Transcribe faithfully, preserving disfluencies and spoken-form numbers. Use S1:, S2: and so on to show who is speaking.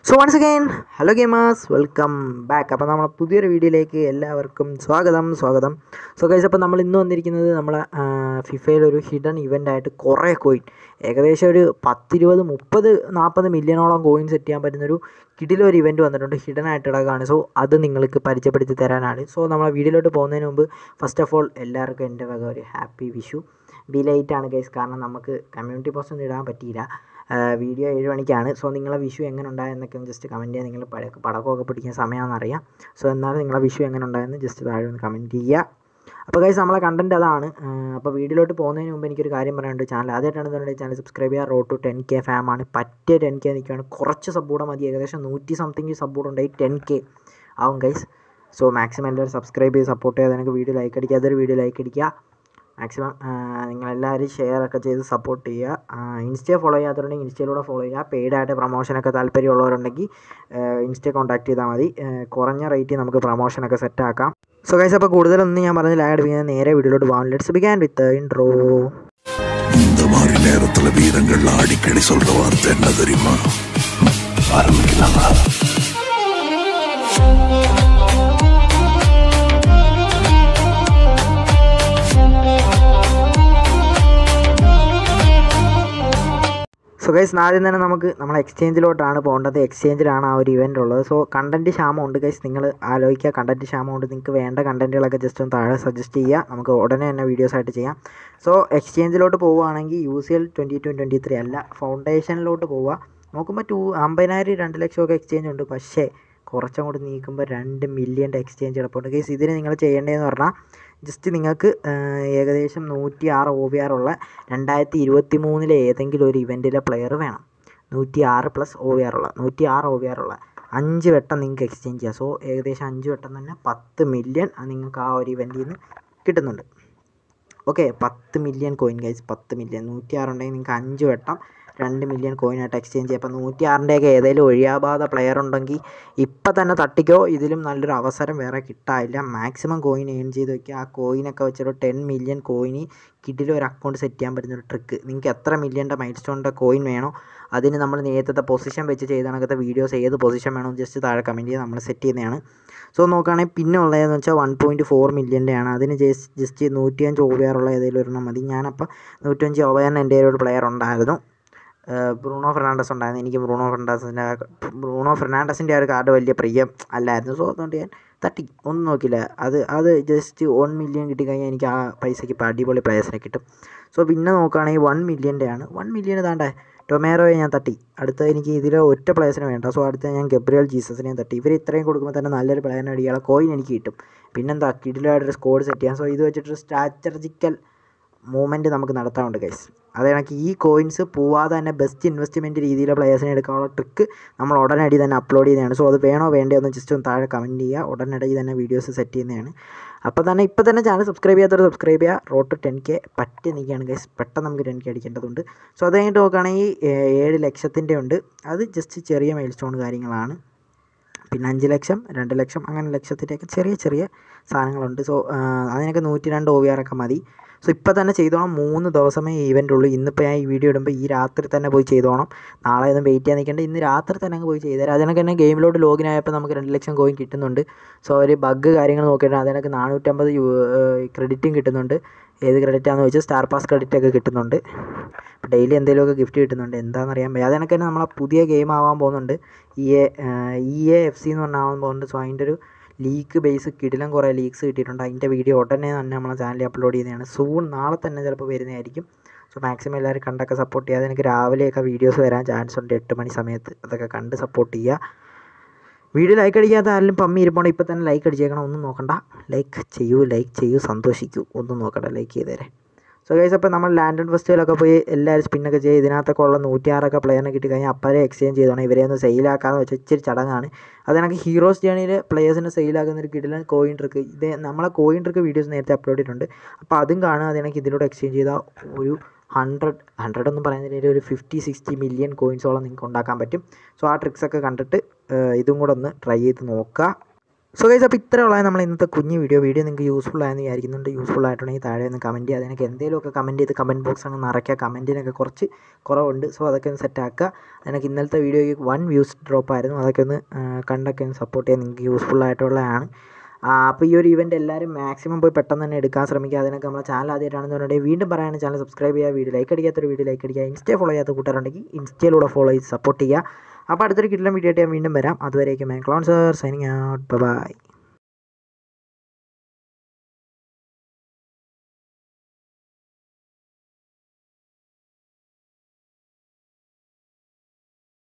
S1: So once again hello gamers, welcome back. അപ്പോൾ നമ്മളെ പുതിയൊരു വീഡിയോയിലേക്ക് എല്ലാവർക്കും സ്വാഗതം സ്വാഗതം സോ ഗൈസ്, അപ്പോൾ നമ്മൾ ഇന്ന് വന്നിരിക്കുന്നത് നമ്മളെ ഫിഫയിലൊരു ഹിഡൻ ഇവൻ്റ് ആയിട്ട് കുറേ കോയിൻ, ഏകദേശം ഒരു പത്തിരുപത് മുപ്പത് നാൽപ്പത് മില്യണോളം കോയിൻ സെറ്റ് ചെയ്യാൻ പറ്റുന്നൊരു കിടിലൊരു ഇവൻറ്റ് വന്നിട്ടുണ്ട്. ഹിഡൻ ആയിട്ട് ഇടക്കാണ്. സോ അത് നിങ്ങൾക്ക് പരിചയപ്പെടുത്തി തരാനാണ്. സോ നമ്മളെ വീഡിയോയിലോട്ട് പോകുന്നതിന് മുമ്പ് ഫസ്റ്റ് ഓഫ് ഓൾ എല്ലാവർക്കും എൻ്റെ വക ഒരു ഹാപ്പി വിഷു. ഡിലേറ്റാണ് ഗൈസ്, കാരണം നമുക്ക് കമ്മ്യൂണിറ്റി പോസ്റ്റ് ഒന്നും ഇടാൻ പറ്റിയില്ല. വീഡിയോ ഏഴ് മണിക്കാണ്. സോ നിങ്ങളെ വിഷു എങ്ങനെ ഉണ്ടായെന്നൊക്കെ ജസ്റ്റ് കമൻറ്റ് ചെയ്യുക. നിങ്ങൾ പടക്ക പടക്കമൊക്കെ പിടിക്കുന്ന സമയമാണെന്നറിയാം. സോ എന്നാലും നിങ്ങളെ വിഷു എങ്ങനെ ഉണ്ടായെന്ന് ജസ്റ്റ് താഴെ ഒന്ന് കമൻറ്റ് ചെയ്യുക. അപ്പോൾ ഗൈസ്, നമ്മളെ കണ്ടൻറ്റ് അതാണ്. അപ്പോൾ വീഡിയോയിലോട്ട് പോകുന്നതിന് മുമ്പ് എനിക്കൊരു കാര്യം പറയാനുണ്ട്. ചാനൽ ആദ്യമായിട്ടാണ് തോന്നുന്നത് ചാനൽ സബ്സ്ക്രൈബ് ചെയ്യുക. റോഡ് ടു ടെൻ കെ ഫാമാണ്. പറ്റിയ ടെൻ കെ നിൽക്കുകയാണ്. കുറച്ച് സബ്ബൂടെ മതി, ഏകദേശം നൂറ്റി സംതിങ് സബ്ബൂടുണ്ടായി ടെൻ കെ ആവും ഗൈസ്. സോ മാക്സിമം എല്ലാവരും സബ്സ്ക്രൈബ് ചെയ്ത് സപ്പോർട്ട് ചെയ്യുക. എനിക്ക് വീഡിയോ ലൈക്ക് അടിക്കുക, അതൊരു വീഡിയോ ലൈക്ക് അടിക്കുക. മാക്സിമം നിങ്ങളെല്ലാവരും ഷെയർ ഒക്കെ ചെയ്ത് സപ്പോർട്ട് ചെയ്യുക. ഇൻസ്റ്റയെ ഫോളോ ചെയ്യാത്തവരുണ്ടെങ്കിൽ ഇൻസ്റ്റയിലൂടെ ഫോളോ ചെയ്യുക. പെയ്ഡായിട്ട് പ്രൊമോഷനൊക്കെ താല്പര്യമുള്ളവരുണ്ടെങ്കിൽ ഇൻസ്റ്റയെ കോൺടാക്ട് ചെയ്താൽ മതി. കുറഞ്ഞ റേറ്റിൽ നമുക്ക് പ്രൊമോഷനൊക്കെ സെറ്റാക്കാം. സോ ഗൈസ്, അപ്പോൾ കൂടുതലൊന്നും ഞാൻ പറഞ്ഞ് ലാഗ് അടിപ്പിക്കുന്നത് നേരെ വീഡിയോയിലോട്ട് പോകാം. Let's begin with intro.
S2: இந்த மாதிரி நேரத்துல வீரங்கள் அடிக்கடி சொல்ற வார்த்தை என்ன தெரியுமா? ஆரம்பிக்கலாமா?
S1: സോ ഗൈസ്, ആദ്യം തന്നെ നമുക്ക് നമ്മളെ എക്സ്ചേഞ്ചിലോട്ടാണ് പോകേണ്ടത്. എക്സ്ചേഞ്ചിലാണ് ആ ഒരു ഇവൻ്റ് ഉള്ളത്. സോ കണ്ടൻറ്റ് ക്ഷാമമുണ്ട് ഗൈസ്, നിങ്ങൾ ആലോചിക്കുക. കണ്ടൻറ്റ് ക്ഷാമമുണ്ട്. നിങ്ങൾക്ക് വേണ്ട കണ്ടൻറ്റുകളൊക്കെ ജസ്റ്റ് ഒന്ന് താഴെ സജസ്റ്റ് ചെയ്യുക. നമുക്ക് ഉടനെ തന്നെ വീഡിയോസ് ആയിട്ട് ചെയ്യാം. സോ എക്സ്ചേഞ്ചിലോട്ട് പോവുകയാണെങ്കിൽ U C L twenty two twenty three അല്ല, ഫൗണ്ടേഷനിലോട്ട് പോവുക. നോക്കുമ്പോൾ ടു അമ്പതിനായിരം രണ്ട് ലക്ഷമൊക്കെ എക്സ്ചേഞ്ച് ഉണ്ട്. പക്ഷേ കുറച്ചും കൂടി നീക്കുമ്പോൾ രണ്ട് മില്യൻ്റെ എക്സ്ചേഞ്ച് കിടപ്പുണ്ട് ഗൈസ്. ഇതിന് നിങ്ങൾ ചെയ്യേണ്ടതെന്ന് പറഞ്ഞാൽ ജസ്റ്റ് നിങ്ങൾക്ക് ഏകദേശം നൂറ്റി ആറ് ഒ വി ആറുള്ള രണ്ടായിരത്തി ഇരുപത്തി മൂന്നിലെ ഏതെങ്കിലും ഒരു ഇവൻറ്റിലെ പ്ലെയർ വേണം. നൂറ്റി ആറ് പ്ലസ് ഒ വി ആറുള്ള നൂറ്റി ആറ് ഒ വി ആറുള്ള അഞ്ച് വട്ടം നിങ്ങൾക്ക് എക്സ്ചേഞ്ച് ചെയ്യാം. സോ ഏകദേശം അഞ്ച് വട്ടം തന്നെ പത്ത് മില്യൺ നിങ്ങൾക്ക് ആ ഒരു ഇവൻറ്റിൽ നിന്ന് കിട്ടുന്നുണ്ട്. ഓക്കെ, പത്ത് മില്യൺ കോയിൻ ഗൈസ്, പത്ത് മില്യൺ. നൂറ്റി ആറുണ്ടെങ്കിൽ നിങ്ങൾക്ക് അഞ്ച് വട്ടം രണ്ട് മില്യൺ കോയിനായിട്ട് എക്സ്ചേഞ്ച് ചെയ്യാം. അപ്പോൾ നൂറ്റി ആറിൻ്റെയൊക്കെ ഏതെങ്കിലും ഒഴിയാപാത പ്ലെയർ ഉണ്ടെങ്കിൽ ഇപ്പം തന്നെ തട്ടിക്കോ. ഇതിലും നല്ലൊരു അവസരം വേറെ കിട്ടാനില്ല. മാക്സിമം കോയിൻ ഏൺ ചെയ്ത് വയ്ക്കുക. ആ കോയിനൊക്കെ വെച്ചൊരു ടെൻ മില്യൺ കോയിന് കിടിലൊരു ഒരു അക്കൗണ്ട് സെറ്റ് ചെയ്യാൻ പറ്റുന്നൊരു ട്രിക്ക്. നിങ്ങൾക്ക് എത്ര മില്യൻ്റെ മൈൽ സ്റ്റോണിൻ്റെ കോയിൻ വേണോ അതിന് നമ്മൾ നേരത്തെ പൊസിഷൻ വെച്ച് ചെയ്ത കണക്കത്തെ വീഡിയോസ് ഏത് പൊസിഷൻ വേണോ ജസ്റ്റ് താഴെ കമൻറ്റ് ചെയ്ത് നമ്മൾ സെറ്റ് ചെയ്യുന്നതാണ്. സോ നോക്കുകയാണെങ്കിൽ പിന്നെ ഉള്ളതെന്ന് വെച്ചാൽ വൺ പോയിൻറ്റ് ഫോർ മില്യൻ്റെ ആണ്. അതിന് ജസ്റ്റ് ജസ്റ്റ് നൂറ്റിയഞ്ച് ഒ വി ആറുള്ള ഏതെങ്കിലും ഒരെണ്ണം മതി. ഞാനപ്പോൾ നൂറ്റഞ്ച് ഒ വി ആറിന് എൻ്റെ ഒരു പ്ലെയർ ഉണ്ടായിരുന്നു, ബ്രൂണോ ഫെർണാണ്ടസ് ഉണ്ടായിരുന്നു. എനിക്ക് ബ്രൂണോ ഫെർണാണ്ടസിൻ്റെ ബ്രൂണോ ഫെർണാണ്ടസിൻ്റെ ആ ഒരു കാർഡ് വലിയ പ്രിയം അല്ലായിരുന്നു. സോ അതുകൊണ്ട് ഞാൻ തട്ടി ഒന്നും നോക്കില്ല. അത് അത് ജസ്റ്റ് വൺ മില്യൺ കിട്ടിക്കഴിഞ്ഞാൽ എനിക്ക് ആ പൈസയ്ക്ക് ഇപ്പോൾ അടിപൊളി പ്ലേയേഴ്സിനെ കിട്ടും. സോ പിന്നെ നോക്കുകയാണെങ്കിൽ വൺ മില്യൻ്റെ ആണ്. വൺ മില്യൺ താണ്ടേ ടൊമാറ്റോയെ ഞാൻ തട്ടി. അടുത്ത എനിക്ക് ഇതിൽ ഒറ്റ പ്ലേയേഴ്സിന് വേണ്ട. സോ അടുത്ത ഞാൻ ഗബ്രിയൽ ജീസസിനെ തട്ടി. ഇവർ ഇത്രയും കൊടുക്കുമ്പോൾ തന്നെ നല്ലൊരു പ്ലെയറിനെ അടിയാളെ കോയിൻ എനിക്ക് കിട്ടും. പിന്നെന്താ കിടിലായിട്ടൊരു സ്കോഡ് സെറ്റ് ചെയ്യാം. സോ ഇത് വെച്ചിട്ടൊരു സ്ട്രാറ്റജിക്കൽ മൂവ്മെൻറ്റ് നമുക്ക് നടത്താറുണ്ട് ഗൈസ്. അത് കണക്ക് ഈ കോയിൻസ് പോവാതെ തന്നെ ബെസ്റ്റ് ഇൻവെസ്റ്റ്മെൻറ്റ് രീതിയിലെ പ്ലേയേഴ്സിനെ എടുക്കാനുള്ള ട്രിക്ക് നമ്മൾ ഉടനടി തന്നെ അപ്ലോഡ് ചെയ്യുന്നതാണ്. സോ അത് വേണോ വേണ്ടയോ എന്ന് ജസ്റ്റ് ഒന്ന് താഴെ കമൻറ്റ് ചെയ്യുക. ഉടനടി തന്നെ വീഡിയോസ് സെറ്റ് ചെയ്യുന്നതാണ്. അപ്പോൾ തന്നെ ഇപ്പോൾ തന്നെ ചാനൽ സബ്സ്ക്രൈബ് ചെയ്യാത്തവർ സബ്സ്ക്രൈബ് ചെയ്യുക. റോഡ് ടു ടെൻ കെ പറ്റി നിൽക്കുകയാണ് ഗൈസ്. പെട്ടെന്ന് നമുക്ക് ടെൻ കെ അടിക്കേണ്ടതുണ്ട്. സോ അത് കഴിഞ്ഞിട്ട് നോക്കുകയാണെങ്കിൽ ഏഴ് ലക്ഷത്തിൻ്റെ ഉണ്ട്. അത് ജസ്റ്റ് ചെറിയ മൈൽ സ്റ്റോൺ കാര്യങ്ങളാണ്. പിന്നെ അഞ്ച് ലക്ഷം രണ്ട് ലക്ഷം അങ്ങനെ ലക്ഷത്തിൻ്റെയൊക്കെ ചെറിയ ചെറിയ സാധനങ്ങളുണ്ട്. സോ അതിനൊക്കെ നൂറ്റി രണ്ട് ഒ വി ആറൊക്കെ മതി. സോ ഇപ്പോൾ തന്നെ ചെയ്തോണം. മൂന്ന് ദിവസമേ ഈവൻ്റ് ഉള്ളൂ. ഇന്നിപ്പോൾ ഞാൻ ഈ വീഡിയോ ഇടുമ്പോൾ ഈ രാത്രി തന്നെ പോയി ചെയ്തോണം. നാളെ ഒന്നും വെയിറ്റ് ചെയ്യാൻ നിൽക്കേണ്ട. ഇന്ന് രാത്രി തന്നെ അങ്ങ് പോയി ചെയ്തുതരാം. അതിനൊക്കെ തന്നെ ഗെയിമിലോട്ട് ലോഗിൻ ആയപ്പോൾ നമുക്ക് രണ്ട് ലക്ഷം കോയിൻ കിട്ടുന്നുണ്ട്. സോ ഒരു ബഗ് കാര്യങ്ങൾ നോക്കിയിട്ട് അതിനൊക്കെ നാനൂറ്റമ്പത് യു ക്രെഡിറ്റും കിട്ടുന്നുണ്ട്. ഏത് ക്രെഡിറ്റാണെന്ന് വെച്ചാൽ സ്റ്റാർ പാസ് ക്രെഡിറ്റൊക്കെ കിട്ടുന്നുണ്ട്. ഡെയിലി എന്തെങ്കിലുമൊക്കെ ഗിഫ്റ്റ് കിട്ടുന്നുണ്ട്. എന്താണെന്നറിയാൻ പറ്റും. അതിനൊക്കെ തന്നെ നമ്മളെ പുതിയ ഗെയിം ആവാൻ പോകുന്നുണ്ട്. E A E A F C എന്ന് പറഞ്ഞാൽ ആവാൻ പോകുന്നുണ്ട്. സോ അതിൻ്റെ ഒരു ലീക്ക് ബേസ് കിടിലം കുറേ ലീക്സ് കിട്ടിയിട്ടുണ്ട്. അതിൻ്റെ വീഡിയോ ഉടനെ തന്നെ നമ്മളെ ചാനലിൽ അപ്ലോഡ് ചെയ്യുന്നതാണ്. സൂൺ നാളെ തന്നെ ചിലപ്പോൾ വരുന്നതായിരിക്കും. സോ മാക്സിമം എല്ലാവരും കണ്ടൊക്കെ സപ്പോർട്ട് ചെയ്യുക. അതെനിക്ക് രാവിലെയൊക്കെ വീഡിയോസ് വരാൻ ചാൻസ് ഉണ്ട്, എട്ട് മണി സമയത്ത്. അതൊക്കെ കണ്ട് സപ്പോർട്ട് ചെയ്യുക. വീഡിയോ ലൈക്ക് അടിക്കാത്ത ആരെങ്കിലും പമ്മി ഇരിപ്പുണ്ട് ഇപ്പോൾ തന്നെ ലൈക്ക് അടിച്ചേക്കണം. ഒന്നും നോക്കണ്ട, ലൈക്ക് ചെയ്യൂ ലൈക്ക് ചെയ്യൂ സന്തോഷിക്കൂ. ഒന്നും നോക്കണ്ട, ലൈക്ക് ചെയ്തേരെ. സോ ഗൈസ്, അപ്പോൾ നമ്മൾ ലാൻഡൺ ഫെസ്റ്റിവലൊക്കെ പോയി എല്ലാവരും സ്പിന്നൊക്കെ ചെയ്ത് ഇതിനകത്തൊക്കെ ഉള്ള നൂറ്റിയാറൊക്കെ പ്ലെയറിനെ കിട്ടിക്കഴിഞ്ഞാൽ അപ്പരെ എക്സ്ചേഞ്ച് ചെയ്തോണം. ഇവരെ ഒന്ന് സെയിലാക്കാമെന്ന് വെച്ചാൽ ഇച്ചിരി ചടങ്ങാണ്. അതിനൊക്കെ ഹീറോസ് ജേണിയിൽ പ്ലെയേഴ്സിനെ സെയിലാക്കുന്ന ഒരു കിടിലൻ കോയിൻ ട്രിക്ക്. ഇത് നമ്മളെ കോയിൻ ട്രിക്ക് വീഡിയോസ് നേരത്തെ അപ്ലോഡ് ചെയ്തിട്ടുണ്ട്. അപ്പോൾ അതും കാണുക. അതിനൊക്കെ ഇതിലൂടെ എക്സ്ചേഞ്ച് ചെയ്താൽ ഒരു ഹൺഡ്രഡ് ഹൺഡ്രഡ് ഒന്നും പറയുന്നതിൽ ഒരു ഫിഫ്റ്റി സിക്സ്റ്റി മില്യൺ കോയിൻസോളം നിങ്ങൾക്ക് ഉണ്ടാക്കാൻ പറ്റും. സോ ആ ട്രിക്സൊക്കെ കണ്ടിട്ട് ഇതും കൂടെ ഒന്ന് ട്രൈ ചെയ്ത് നോക്കുക. സോ ഗൈസ്, അപ്പോൾ ഇത്രയുള്ള നമ്മൾ ഇന്നത്തെ കുഞ്ഞ് വീഡിയോ വീഡിയോ നിങ്ങൾക്ക് യൂസ്ഫുൾ ആയെന്ന് വിചാരിക്കുന്നുണ്ട്. യൂസ്ഫുൾ ആയിട്ടുണ്ടെങ്കിൽ താഴെ ഒന്ന് കമൻറ്റ് ചെയ്യുക. അതിനൊക്കെ എന്തെങ്കിലുമൊക്കെ കമൻറ്റ് ചെയ്ത് കമൻറ്റ് ബോക്സ് അങ്ങ് നിറയ്ക്കുക. കമൻറ്റിനൊക്കെ കുറച്ച് കുറവുണ്ട്. സോ അതൊക്കെ ഒന്ന് സെറ്റാക്കുക. അതിനൊക്കെ ഇന്നലത്തെ വീഡിയോയ്ക്ക് വൺ വ്യൂസ് ഡ്രോപ്പ് ആയിരുന്നു. അതൊക്കെ ഒന്ന് കണ്ടൊക്കെ ഒന്ന് സപ്പോർട്ട് ചെയ്യാൻ നിങ്ങൾക്ക് യൂസ്ഫുൾ ആയിട്ടുള്ളതാണ്. അപ്പോൾ ഈ ഒരു ഇവൻറ്റ് എല്ലാവരും മാക്സിമം പോയി പെട്ടെന്ന് തന്നെ എടുക്കാൻ ശ്രമിക്കുക. അതിനൊക്കെ നമ്മുടെ ചാനൽ ആദ്യമായിട്ടാണെന്നുണ്ടെങ്കിൽ വീണ്ടും പറയുകയാണ്, ചാനൽ സബ്സ്ക്രൈബ് ചെയ്യുക, വീഡിയോ ലൈക്ക് അടിക്കാത്തൊരു വീഡിയോ ലൈക്ക് അടിക്കുക, ഇൻസ്റ്റേ ഫോളോ ചെയ്യാത്ത കൂട്ടുകാരുണ്ടെങ്കിൽ ഇൻസ്റ്റയിലൂടെ ഫോളോ ചെയ്ത് സപ്പോർട്ട് ചെയ്യുക. അപ്പോൾ അടുത്തൊരു കിട്ടുന്ന വീഡിയോ ആയിട്ട് ഞാൻ വീണ്ടും വരാം. അതുവരേക്കും clone sir signing out. By.